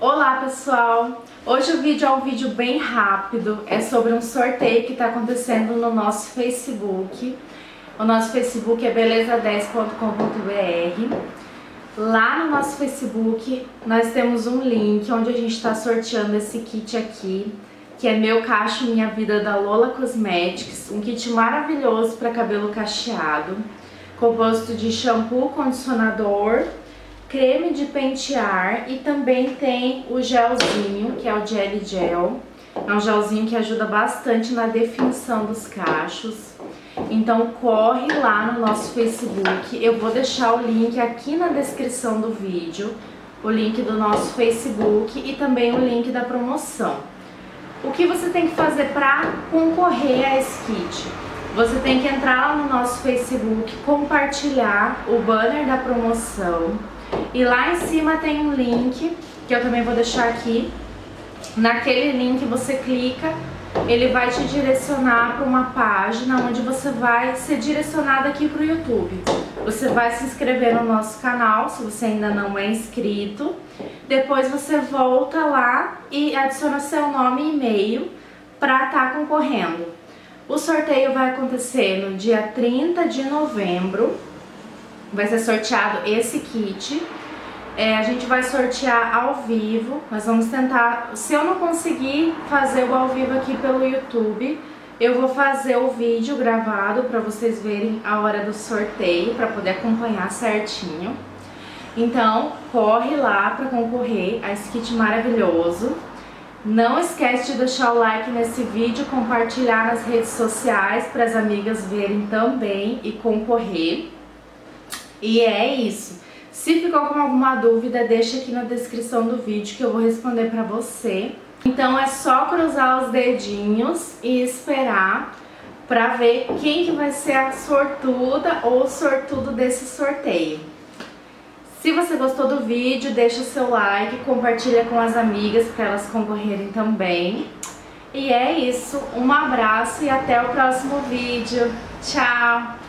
Olá pessoal! Hoje o vídeo é um vídeo bem rápido, é sobre um sorteio que está acontecendo no nosso Facebook. O nosso Facebook é beleza10.com.br. Lá no nosso Facebook nós temos um link onde a gente está sorteando esse kit aqui, que é Meu Cacho Minha Vida da Lola Cosmetics, um kit maravilhoso para cabelo cacheado, composto de shampoo, condicionador, creme de pentear e também tem o gelzinho, que é o Jelly Gel. É um gelzinho que ajuda bastante na definição dos cachos. Então corre lá no nosso Facebook, eu vou deixar o link aqui na descrição do vídeo, o link do nosso Facebook e também o link da promoção. O que você tem que fazer para concorrer a esse kit? Você tem que entrar lá no nosso Facebook, compartilhar o banner da promoção. E lá em cima tem um link, que eu também vou deixar aqui. Naquele link você clica, ele vai te direcionar para uma página onde você vai ser direcionado aqui para o YouTube. Você vai se inscrever no nosso canal, se você ainda não é inscrito. Depois você volta lá e adiciona seu nome e e-mail para estar concorrendo. O sorteio vai acontecer no dia 30 de novembro. Vai ser sorteado esse kit. A gente vai sortear ao vivo. Nós vamos tentar, se eu não conseguir fazer o ao vivo aqui pelo YouTube, eu vou fazer o vídeo gravado para vocês verem a hora do sorteio, para poder acompanhar certinho. Então, corre lá para concorrer a esse kit maravilhoso. Não esquece de deixar o like nesse vídeo, compartilhar nas redes sociais para as amigas verem também e concorrer. E é isso. Se ficou com alguma dúvida, deixa aqui na descrição do vídeo que eu vou responder pra você. Então é só cruzar os dedinhos e esperar pra ver quem que vai ser a sortuda ou o sortudo desse sorteio. Se você gostou do vídeo, deixa o seu like, compartilha com as amigas para elas concorrerem também. E é isso. Um abraço e até o próximo vídeo. Tchau!